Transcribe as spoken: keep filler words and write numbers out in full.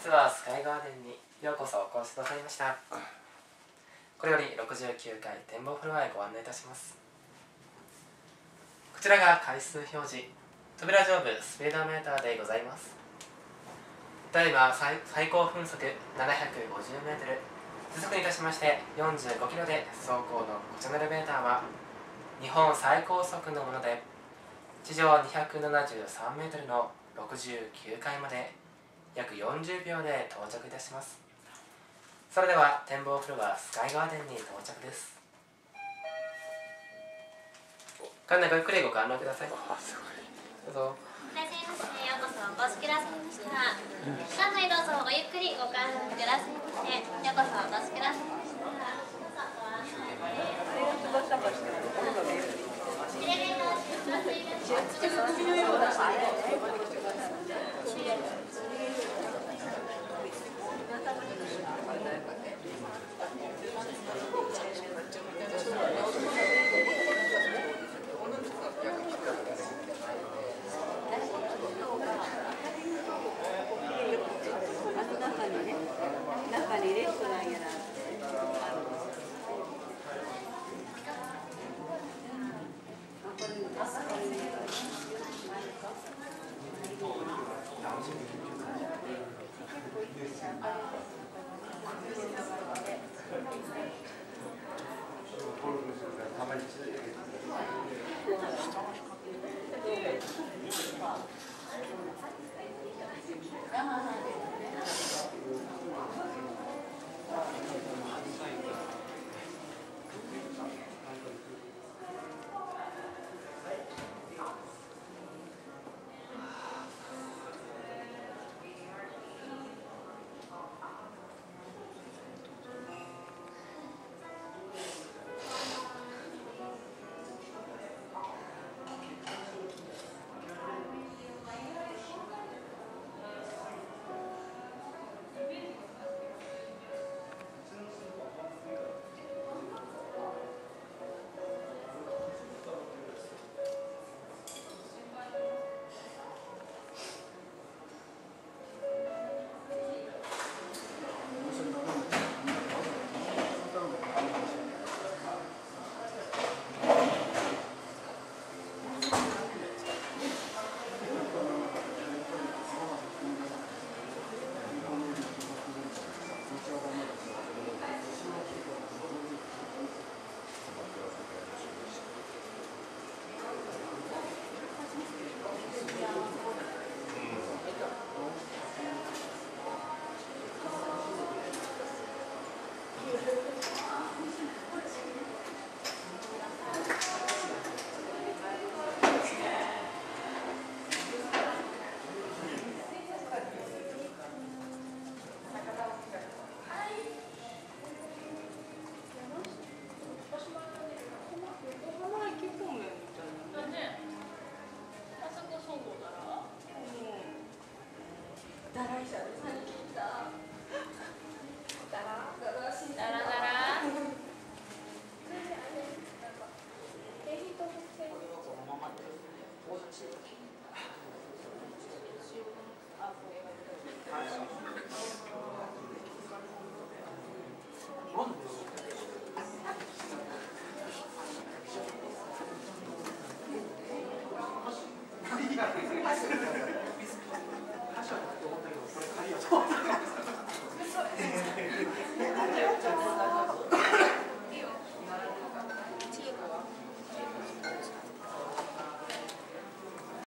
日はスカイガーデンにようこそお越しくださいました。これよりろくじゅうきゅうかい展望フロアへご案内いたします。こちらが回数表示、扉上部スピードメーターでございます。ただいま 最, 最高分速ななひゃくごじゅうメートル、時速にいたしましてよんじゅうごキロで走行のこちらのエレベーターは日本最高速のもので、地上にひゃくななじゅうさんメートルのろくじゅうきゅうかいまで約よんじゅうびょうで到着いたします。それでは展望フロアスカイガーデンに到着です。館内ごゆっくりご観覧ください。どうぞ。 いらっしゃいませ。ようこそお越しくださいました。館内どうぞごゆっくりご観覧くださいませ。ようこそお越しくださいました。エレベーター出発いたします。 中にレストランやら。 Gracias.